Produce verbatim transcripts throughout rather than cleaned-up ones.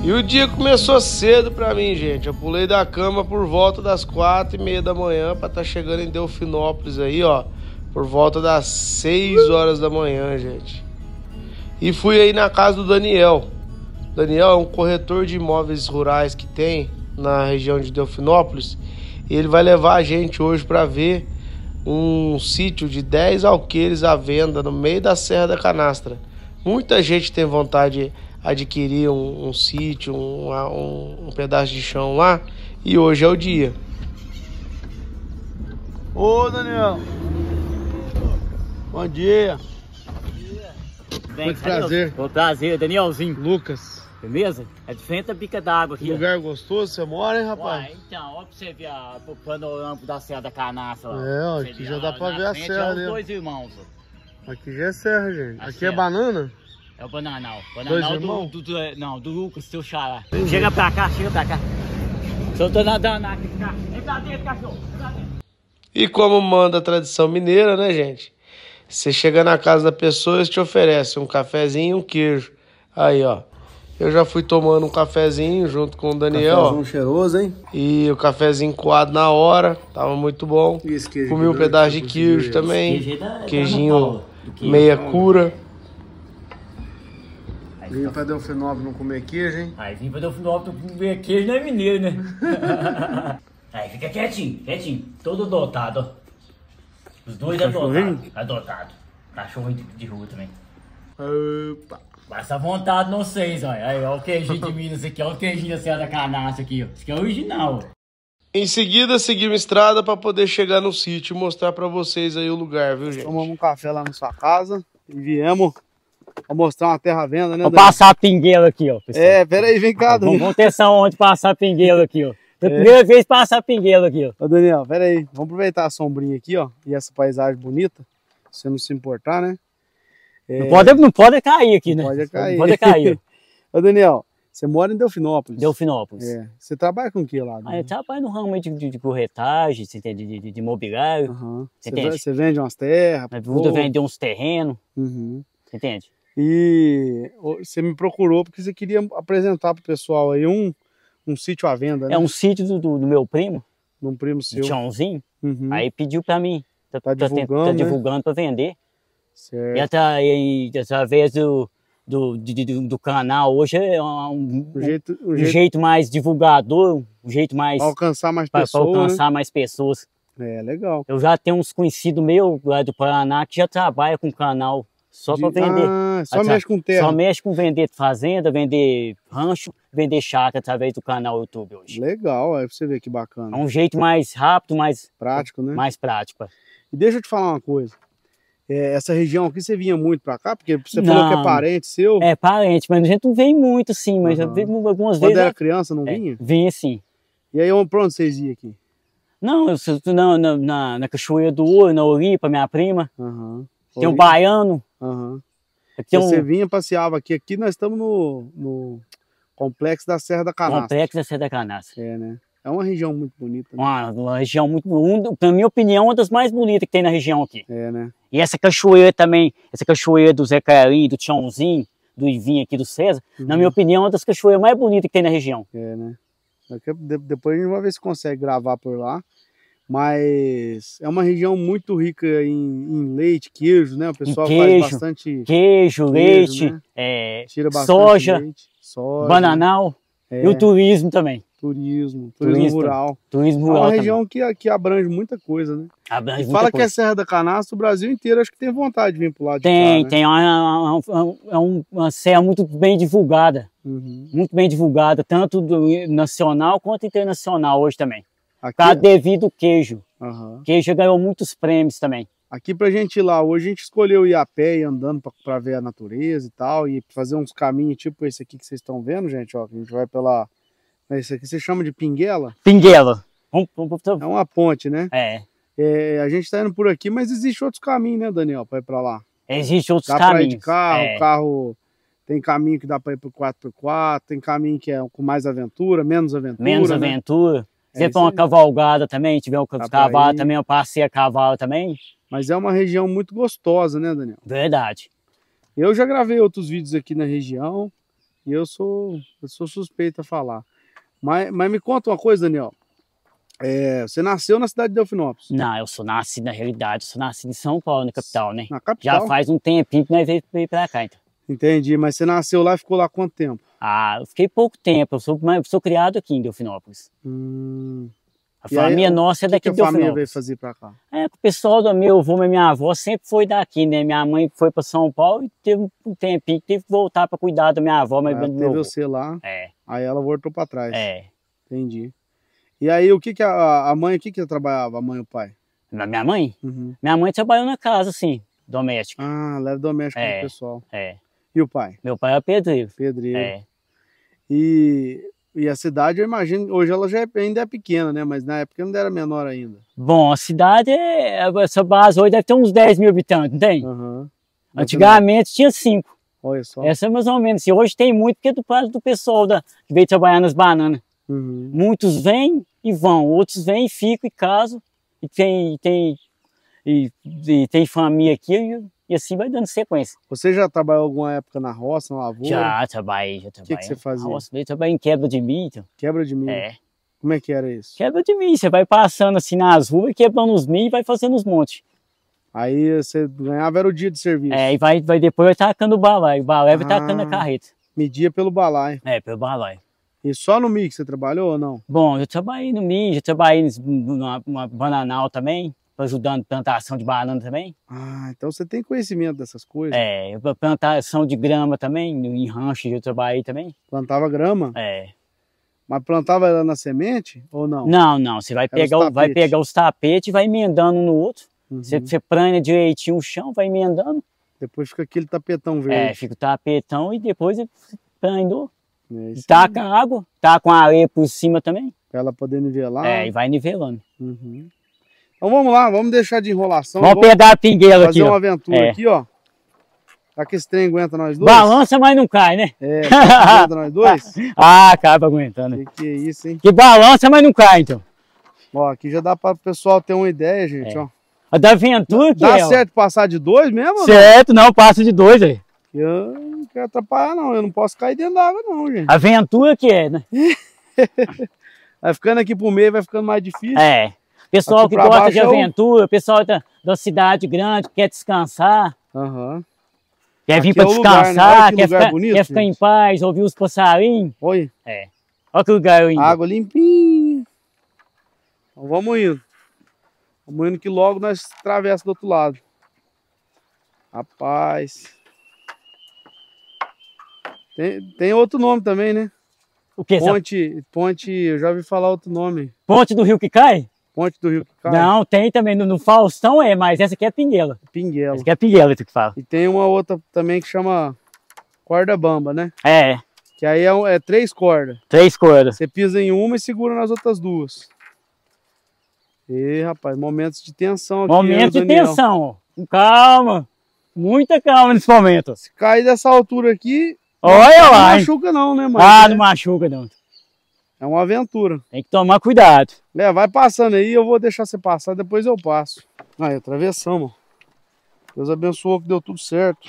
E o dia começou cedo pra mim, gente. Eu pulei da cama por volta das quatro e meia da manhã pra estar chegando em Delfinópolis aí, ó, por volta das seis horas da manhã, gente. E fui aí na casa do Daniel. Daniel é um corretor de imóveis rurais que tem na região de Delfinópolis. E ele vai levar a gente hoje pra ver um sítio de dez alqueires à venda no meio da Serra da Canastra. Muita gente tem vontade de adquirir um, um sítio, um, um, um pedaço de chão lá, e hoje é o dia. Ô, Daniel. Bom dia. Bem, Muito prazer. Foi prazer, Danielzinho. Lucas. Beleza? É de frente à bica d'água aqui. Que lugar gostoso você mora, hein, rapaz? Uai, então, ó pra você ver a, o panorama da Serra da Canastra lá. É, ó, Você aqui vê, já ó, dá pra na ver a frente serra é os ali. dois irmãos, ó. Aqui já é serra, gente. A Aqui serra. é banana? É o Bananal. Dois Bananal do, irmãos? do, do, é, não, do Lucas, seu xará. Chega pra cá, chega pra cá. Só tô nadando aqui, cá. Vem pra dentro, cachorro. Vem pra dentro. E como manda a tradição mineira, né, gente? Você chega na casa da pessoa, eles te oferecem um cafezinho e um queijo. Aí, ó. Eu já fui tomando um cafezinho junto com o Daniel. Cafézão Ó. cheiroso, hein? E o cafezinho coado na hora. Tava muito bom. E esse queijo Comi um aqui, pedaço você de conseguiu queijo esse? também. Queijo aí da- da Queijinho Ana Paula, do queijo. meia cura. Vim pra Delfinópolis não comer queijo, hein? Aí vim pra Delfinópolis, tu comer queijo não é mineiro, né? Aí fica quietinho, quietinho. Todo dotado, ó. Os dois Cachorrinho? adotados. Adotado. Cachorrinho de, de rua também. Opa! Passa vontade não sei, olha. Aí, ó o queijinho de Minas aqui, ó o queijinho da Serra da Canastra aqui, ó. Isso aqui é original, ó. Em seguida, seguimos estrada para poder chegar no sítio e mostrar para vocês aí o lugar, viu, gente? Tomamos um café lá na sua casa e viemos pra mostrar uma terra à venda, né, Vou Daniel? passar a pingueira aqui, ó, pessoal. É, pera aí, vem cá, Vamos, Daniel. vamos ter essa onde passar a pingueira aqui, ó. É a primeira vez passar a pingueira aqui, ó. Ô, Daniel, pera aí. Vamos aproveitar a sombrinha aqui, ó. E essa paisagem bonita. Se você não se importar, né? É, Não, pode, não pode cair aqui, né? pode cair. Não pode cair, ó. Ô, Daniel, você mora em Delfinópolis. Delfinópolis. É. Você trabalha com o que lá? Aí Daniel? eu trabalho no ramo aí de, de, de corretagem, você entende? De, de, de mobiliário. Aham. Você Você, entende? ve- você vende umas terras? Nós pô. vamos vender uns terrenos, Uhum. você entende? E ô, você me procurou porque você queria apresentar pro pessoal aí um, um sítio à venda, né? É um sítio do, do, do meu primo, De um primo do seu. Tiãozinho. Uhum. Aí pediu pra mim. Tá, Tá tá, divulgando, tá né? divulgando pra vender. Certo. E, atra, e através do, do, de- de- do canal, hoje é um, um, Um jeito, um um jeito jeito mais divulgador, um jeito mais pra alcançar mais para pessoas, alcançar mais pessoas. né? É, legal. Eu já tenho uns conhecidos meus lá do Paraná que já trabalham com canal só De- para vender. Ah, só Atra- mexe com terra. Só mexe com vender fazenda, vender rancho, vender chácara através do canal YouTube hoje. Legal, aí você vê que É bacana. um jeito mais rápido, mais, Prático, né? mais prático. E deixa eu te falar uma coisa. É, essa região aqui você vinha muito pra cá? Porque você falou que é Não. parente seu. É parente, mas a gente não vem muito sim, mas já Aham. veio algumas Quando vezes. era né? criança, não É, vinha? vinha sim. E aí, onde- pra onde vocês iam aqui? Não, eu sou- na, na, na, na Cachoeira do Ouro, na Oripa, minha prima. Aham. Tem um Oi? baiano. Aham. Tem Você um vinha, passeava aqui. Aqui nós estamos no, no complexo da Serra da Canastra. complexo da Serra da Canastra. É, né? É uma região muito bonita, né? Uma, uma região muito, um, na minha opinião, uma das mais bonitas que tem na região aqui. É, né? E essa cachoeira também, essa cachoeira do Zé Carim, do Tiãozinho, do Ivinho aqui do César, Uhum. na minha opinião, é uma das cachoeiras mais bonitas que tem na região. É, né? Daqui a- de- Depois a gente vai ver se consegue gravar por lá. Mas é uma região muito rica em, em leite, queijo, né? O pessoal queijo, faz bastante. Queijo, leite, né? é, Tira bastante soja, leite, soja, bananal é, e o turismo também. turismo, turismo Turismo, rural. Turismo É rural uma também. região que, que abrange muita coisa, né? Abrange E muita fala que coisa. é Serra da Canastra, o Brasil inteiro acho que tem vontade de vir pro lado de Tem, cá, né? tem. É uma, uma, uma, uma- uma serra muito bem divulgada. Uhum. Muito bem divulgada, tanto do nacional quanto internacional hoje também. Aqui, Tá devido ao queijo. Aham. Queijo já ganhou muitos prêmios também. Aqui pra gente ir lá hoje, a gente escolheu ir a pé e andando pra, pra ver a natureza e tal, e fazer uns caminhos tipo esse aqui que vocês estão vendo, gente, ó, que a gente vai pela... Esse aqui você chama de Pinguela? Pinguela. Vamos, vamos, É uma ponte, né? é. É, a gente tá indo por aqui, mas existe outros caminhos, né, Daniel, pra ir pra lá? Existem outros Dá pra ir caminhos. de carro, é. carro... Tem caminho que dá pra ir por quatro por quatro, tem caminho que é com mais aventura, menos aventura, Menos né? aventura. Se É você for uma isso aí. cavalgada também, tiver um pra cavalo ir. também, eu passei a cavalo também. Mas é uma região muito gostosa, né, Daniel? Verdade. Eu já gravei outros vídeos aqui na região. E eu sou, eu sou suspeito a falar. Mas, mas me conta uma coisa, Daniel. É, você nasceu na cidade de Delfinópolis? Não, eu sou nascido na realidade, eu sou nascido em São Paulo, na capital, né? Na capital? Já faz um tempinho que nós veio, veio pra cá, então. Entendi, mas você nasceu lá e ficou lá quanto tempo? Ah, eu fiquei pouco tempo, eu sou, eu sou criado aqui em Delfinópolis. Hum. A E família aí, nossa é que daqui que de a família veio Delfinópolis. fazer pra cá? É, o pessoal do meu avô e minha avó sempre foi daqui, né? Minha mãe foi pra São Paulo e teve um tempinho que teve que voltar pra cuidar da minha avó, mas Aí do teve meu avô. você lá, É, aí ela voltou pra trás. é. Entendi. E aí, o que que a, a mãe, o que que ela trabalhava, a mãe e o pai? Na minha mãe? Uhum. Minha mãe trabalhou na casa, assim, doméstica. Ah, leva doméstico É. do pessoal. É. E o pai? Meu pai era pedreiro. Pedreiro. É. E, e a cidade, eu imagino, hoje ela já é, ainda é pequena, né? Mas na época não era menor ainda. Bom, a cidade, é, essa base hoje deve ter uns dez mil habitantes, não tem? Uhum. Antigamente tinha cinco. Olha só. Essa é mais ou menos. E hoje tem muito, porque é do caso do pessoal da, que veio trabalhar nas bananas. Uhum. Muitos vêm e vão, outros vêm e ficam e casam. E tem, tem, e, e tem família aqui e, e assim vai dando sequência. Você já trabalhou alguma época na roça, na lavoura? Já trabalhei, já trabalhei. que você fazia? Nossa, eu trabalhei em quebra de milho. Então. Quebra de milho? É. Como é que era isso? Quebra de milho, você vai passando assim nas ruas, quebrando os milho e vai fazendo os montes. Aí você ganhava era o dia de serviço? É, e vai, vai depois vai tacando o balaio. O balaio vai Ah. tacando a carreta. Media pelo balaio. É, pelo balaio. E só no milho que você trabalhou ou não? Bom, eu trabalhei no milho, eu trabalhei numa, numa bananal também, ajudando plantação de banana também. Ah, então você tem conhecimento dessas coisas? É, plantação de grama também, em rancho eu trabalhei também. Plantava grama? É. Mas plantava ela na semente ou não? Não, não, você vai Era os pegar, o- vai tapetes. pegar os tapetes e vai emendando um no outro. Uhum. Você, você plana direitinho o chão, vai emendando. Depois fica aquele tapetão É, verde. fica o tapetão e depois você planou. É, isso Taca a água, taca com a areia por cima também. pra ela poder nivelar. É, e vai nivelando. Uhum. Então vamos lá, vamos deixar de enrolação. Vamos pegar a pingueira fazer aqui, uma ó. aventura É. aqui, ó. Será que esse trem aguenta nós dois? Balança, mas não cai, né? É, será que aguenta nós dois? Ah, acaba aguentando. Que que é isso, hein? Que balança, mas não cai, então. Ó, aqui já dá para o pessoal ter uma ideia, gente, É. ó. A da aventura que Dá é, ó. certo passar de dois mesmo? ou não? Certo, não, passa de dois aí. Eu não quero atrapalhar, não. Eu não posso cair dentro d'água, não, gente. Aventura que é, né? Vai ficando aqui pro meio, vai ficando mais difícil. É. Pessoal Aqui que pra gosta baixo de é o- aventura, pessoal da, da cidade grande, que quer descansar, Aham. quer vir Aqui pra é o lugar, né? Olha descansar, que quer, lugar ficar, bonito, quer ficar em gente. paz, ouvir os passarinhos. Olha, É. Olha que lugar lindo. água limpinha. Então vamos indo. Vamos indo que logo nós atravessamos do outro lado. Rapaz. Tem, tem outro nome também, né? O que? Ponte. Ponte, ponte, eu já ouvi falar outro nome. Ponte do rio que cai? Ponte do Rio que cai. Não, tem também. No, no Faustão é, mas essa aqui é Pinguela. Pinguela. Essa aqui é Pinguela, tu que fala. E tem uma outra também que chama corda bamba, né? É, Que aí é, um- é três cordas. três cordas. Você pisa em uma e segura nas outras duas. E rapaz, momentos de tensão aqui. eu e o Momento de Daniel. tensão, ó. Com calma. Muita calma nesse momento. Se cair dessa altura aqui, Olha não lá, hein? machuca não, né, mano? Ah, é, não machuca não. é uma aventura. Tem que tomar cuidado. É, vai passando aí, eu vou deixar você passar, depois eu passo. Aí, atravessamos. Deus abençoou que deu tudo certo.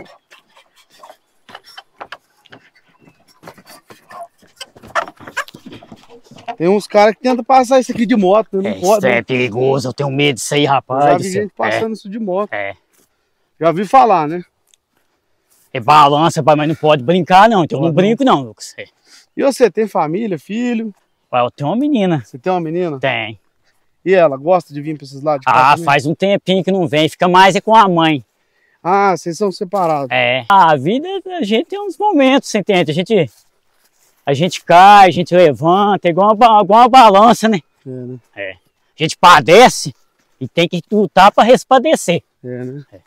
Tem uns caras que tentam passar isso aqui de moto, né? Não É, pode. isso né? é perigoso, eu tenho medo disso aí, Eu já rapaz. vi do gente céu. passando isso de moto. É, é. Já vi falar, né? É balança, pai, mas não pode brincar não. Então eu não Pode não. brinco não, Lucas. É. E você, tem família, filho? Pai, eu tenho uma menina. Você tem uma menina? Tem. E ela gosta de vir pra esses lados de cá Ah, também? faz um tempinho que não vem. Fica mais é com a mãe. Ah, vocês são separados. É. A vida, a gente tem uns momentos, você entende? A gente, a gente cai, a gente levanta, é igual uma, ba- igual uma balança, né? É, né? É. A gente padece e tem que lutar para respadecer. É, né? É.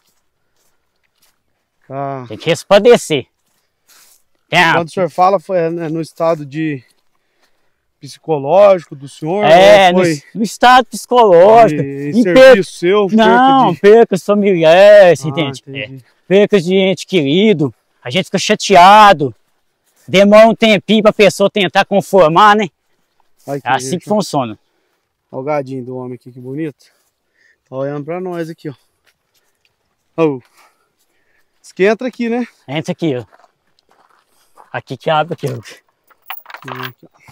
Ah, Tem que respadecer. Tem a- quando o senhor fala, foi né, no estado de psicológico do senhor? é, ou no, foi no estado psicológico. de, em em per- serviço seu? Não, perca de... percas familiares, você Ah, entende? É. entendi. Percas de ente querido. A gente fica chateado. Demora um tempinho para a pessoa tentar conformar, né? Olha É assim que funciona. Olha o gadinho do homem aqui, que bonito. Tá olhando pra nós aqui, ó. Oh. Diz que entra aqui, né? Entra aqui, ó. Aqui que abre aqui. Aqui, ó.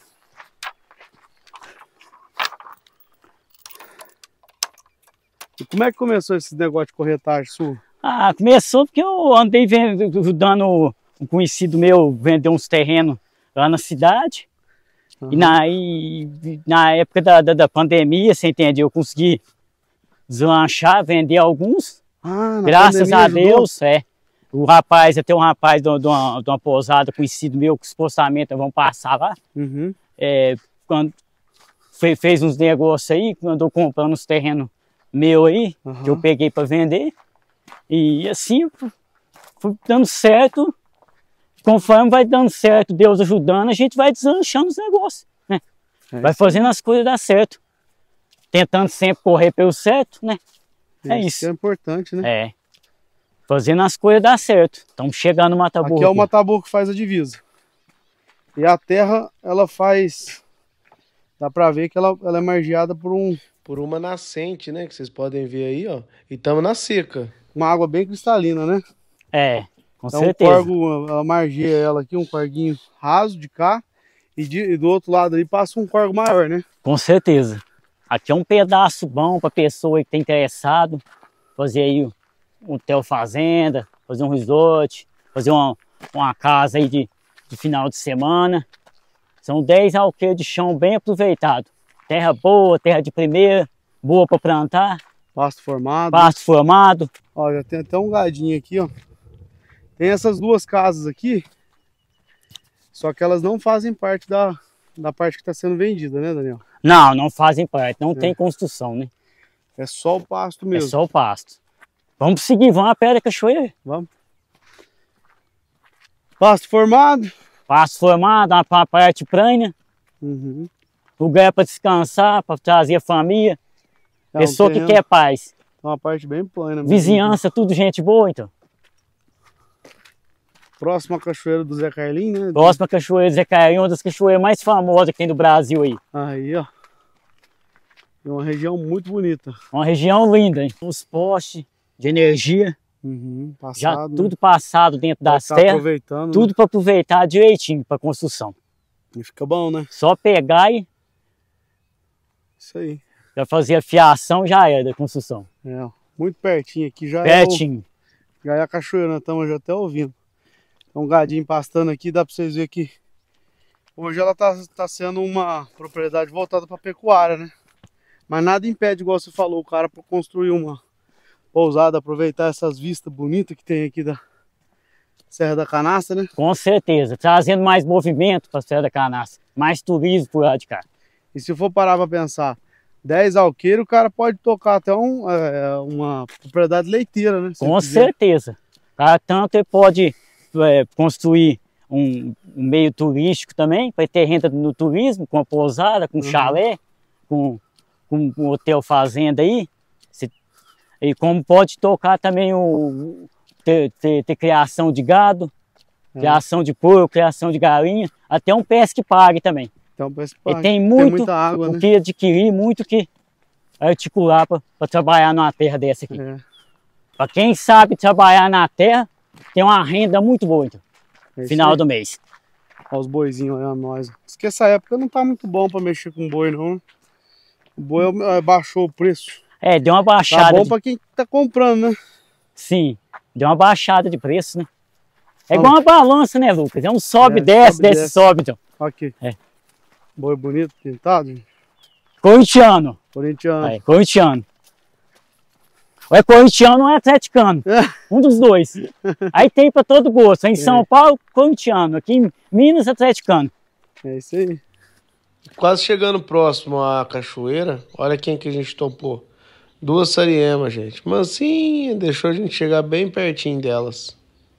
E como é que começou esse negócio de corretagem sua? Ah, começou porque eu andei vendo, dando um conhecido meu vender uns terrenos lá na cidade. Uhum. E, na, e na época da, da, da pandemia, você entende? Eu consegui deslanchar, vender alguns. Ah, graças a Deus, é. O rapaz, até um rapaz de uma, de uma, de uma pousada conhecido meu, que supostamente vão passar lá. Uhum. É, quando fez, fez uns negócios aí, andou comprando uns terrenos meu aí, uhum. que eu peguei para vender. E assim, foi dando certo. Conforme vai dando certo, Deus ajudando, a gente vai deslanchando os negócios, né? É vai fazendo as coisas dar certo. Tentando sempre correr pelo certo, né? É isso. Isso é importante, né? É. Fazendo as coisas dar certo. Estamos chegando no Mataburro. Aqui é o Mataburro que faz a divisa. E a terra, ela faz... Dá pra ver que ela, ela é margeada por um... Por uma nascente, né? Que vocês podem ver aí, ó. E estamos na seca. Uma água bem cristalina, né? É, com então, certeza. Um corgo, ela margeia ela aqui, um corguinho raso de cá. E, de, e do outro lado ali passa um corgo maior, né? Com certeza. Aqui é um pedaço bom pra pessoa que tá interessado. Fazer aí um hotel fazenda, fazer um resort, fazer uma, uma casa aí de, de final de semana. São dez alqueires de chão bem aproveitado. Terra boa, terra de primeira, boa para plantar. Pasto formado. Pasto formado. Ó, já tem até um gadinho aqui, ó. Tem essas duas casas aqui, só que elas não fazem parte da, da parte que está sendo vendida, né, Daniel? Não, não fazem parte, não é. Tem construção, né? É só o pasto mesmo. É só o pasto. Vamos seguir, vamos a pé da cachoeira. Vamos. Pasto formado. Pasto formado, uma parte prânia. Uhum. Lugar para descansar, para trazer a família. É pessoa um que quer paz. Uma parte bem plana. Vizinhança, mesmo. Tudo gente boa, então. Próxima cachoeira do Zé Carlinho, né? Próxima cachoeira do Zé Carlinho, uma das cachoeiras mais famosas que tem do Brasil aí. Aí, ó. É uma região muito bonita. Uma região linda, hein? Os postes de energia. Uhum, passado, já né? Tudo passado dentro das tá terras. Aproveitando, tudo né? para aproveitar direitinho para construção. E fica bom, né? Só pegar e... Isso aí. Já fazer a fiação, já era da construção. É, muito pertinho aqui já. Pertinho. É o, já é a cachoeira, nós estamos já até ouvindo. Tem um gadinho pastando aqui, dá para vocês verem que hoje ela tá, tá sendo uma propriedade voltada para pecuária, né? Mas nada impede, igual você falou, o cara para construir uma pousada, aproveitar essas vistas bonitas que tem aqui da Serra da Canastra, né? Com certeza, trazendo mais movimento para a Serra da Canastra, mais turismo por lá de cá. E se for parar para pensar, dez alqueiros, o cara pode tocar até um, é, uma propriedade leiteira, né? Com certeza. Cara, tanto ele pode é, construir um, um meio turístico também, para ter renda no turismo, com a pousada, com uhum. chalé, com, com um hotel fazenda aí. Se, e como pode tocar também o ter, ter, ter criação de gado, é. criação de porco, criação de galinha, até um pesca e pague também. Então, e tem muito tem muita água, o né? que adquirir, muito que articular para trabalhar numa terra dessa aqui. É. Para quem sabe trabalhar na terra, tem uma renda muito boa, então, é final do mês. Olha os boizinhos olhando nós. Diz que essa época não tá muito bom para mexer com boi, não. O boi baixou o preço. É, deu uma baixada. Tá bom de... para quem tá comprando, né? Sim, deu uma baixada de preço, né? É igual uma balança, né, Lucas? É um sobe, é, desce, sobe, desce, desce, sobe, então. Aqui. É. Boi bonito, pintado. Corintiano. Corintiano. É, corintiano. Ou é corintiano ou é atleticano. É. Um dos dois. Aí tem para todo gosto. Em é. São Paulo, corintiano. Aqui em Minas, atleticano. É isso aí. Quase chegando próximo à cachoeira, olha quem que a gente topou. Duas sariemas, gente. Mansinha, deixou a gente chegar bem pertinho delas.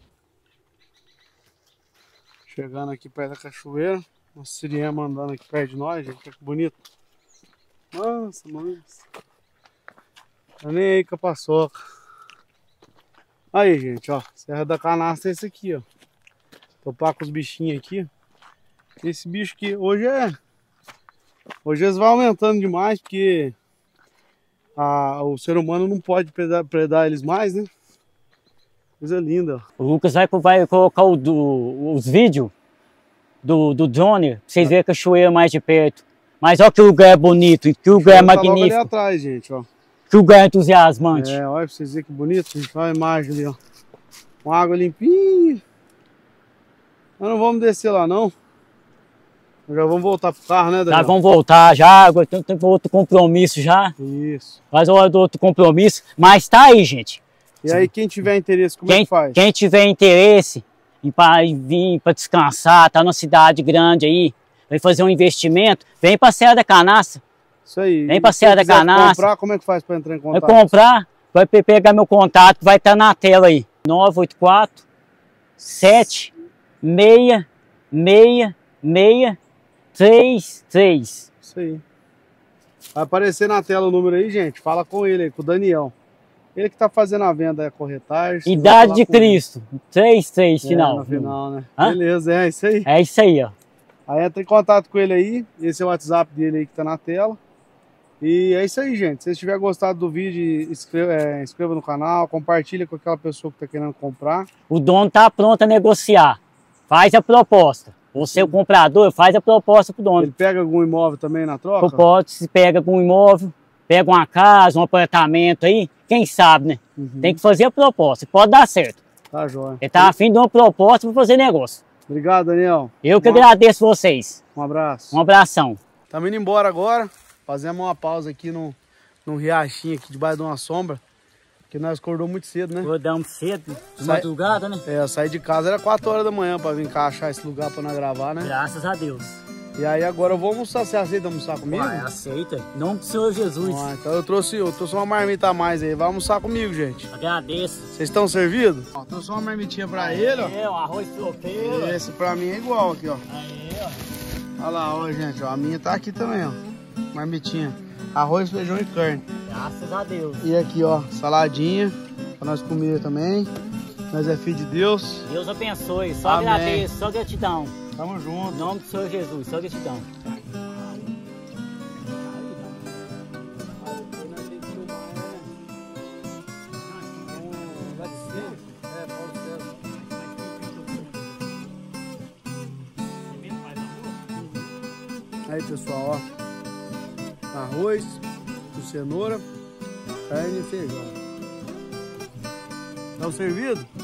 Chegando aqui perto da cachoeira. Uma siriema andando aqui perto de nós, gente. Que bonito. Nossa, mano. Tá nem aí com a paçoca. Aí, gente, ó. Serra da Canastra é esse aqui, ó. Topar com os bichinhos aqui. Esse bicho aqui hoje é... Hoje eles vão aumentando demais, porque a, o ser humano não pode predar, predar eles mais, né? Coisa linda. O Lucas vai, vai colocar o, do, os vídeos do, do drone, pra vocês verem a cachoeira mais de perto. Mas olha que lugar é bonito, que lugar é magnífico. Tá logo ali atrás, gente, ó. Que lugar é entusiasmante. É, olha pra vocês verem que bonito, gente. Olha a imagem ali, ó. Com água limpinha. Nós não vamos descer lá, não. Nós já vamos voltar pro carro, né, Daniel? Já vamos voltar já, agora tem, tem outro compromisso já. Isso. Faz a hora do outro compromisso. Mas tá aí, gente. E aí, quem tiver interesse, como quem, é que faz? Quem tiver interesse em, pra, em vir para descansar, tá numa cidade grande aí, vai fazer um investimento, vem pra Serra da Canastra. Isso aí. Vem pra Serra da Canastra. comprar, como é que faz para entrar em contato? Vai comprar, vai pegar meu contato, vai estar na tela aí. nove oito quatro, sete, seis, seis, seis, três, três. Isso aí. Vai aparecer na tela o número aí, gente. Fala com ele aí, com o Daniel. Ele que tá fazendo a venda, a corretagem. Idade de Cristo. três, três, final. É, no final, né? Hã? Beleza, é isso aí. É isso aí, ó. Aí entra em contato com ele aí. Esse é o WhatsApp dele aí que tá na tela. E é isso aí, gente. Se vocês tiverem gostado do vídeo, inscreva, é, inscreva no canal, compartilha com aquela pessoa que tá querendo comprar. O dono tá pronto a negociar. Faz a proposta. Você, o comprador, faz a proposta pro dono. Ele pega algum imóvel também na troca? Pode, se pega com um imóvel, pega uma casa, um apartamento aí, quem sabe, né? Uhum. Tem que fazer a proposta, pode dar certo. Tá jóia. Ele tá afim de uma proposta para fazer negócio. Obrigado, Daniel. Eu que um agradeço vocês. Um abraço. Um abração. Estamos indo embora agora. Fazemos uma pausa aqui no, no riachinho aqui debaixo de uma sombra. Que nós acordou muito cedo, né? Acordamos cedo, de Sai- madrugada, né? É, eu saí de casa, era quatro horas da manhã pra vir cá achar esse lugar pra nós gravar, né? Graças a Deus. E aí agora eu vou almoçar. Você aceita almoçar comigo? Uai, aceita. Em nome do Senhor Jesus. Ah, então eu trouxe, eu trouxe uma marmita a mais aí. Vai almoçar comigo, gente. Agradeço. Vocês estão servidos? Ó, trouxe uma marmitinha pra ele, ó. É, um arroz tropeiro. Esse pra mim é igual aqui, ó. Aí, ó. Olha lá, ó, gente, ó. A minha tá aqui também, ó. Marmitinha. Arroz, feijão e carne. Graças a Deus. E aqui, ó, saladinha pra nós comer também. Nós é filho de Deus. Deus abençoe. Só Amém. agradeço, só gratidão. Tamo junto. Em nome do Senhor Jesus, só gratidão. Aí, pessoal, ó. Arroz, com cenoura, carne e feijão. Tá servido?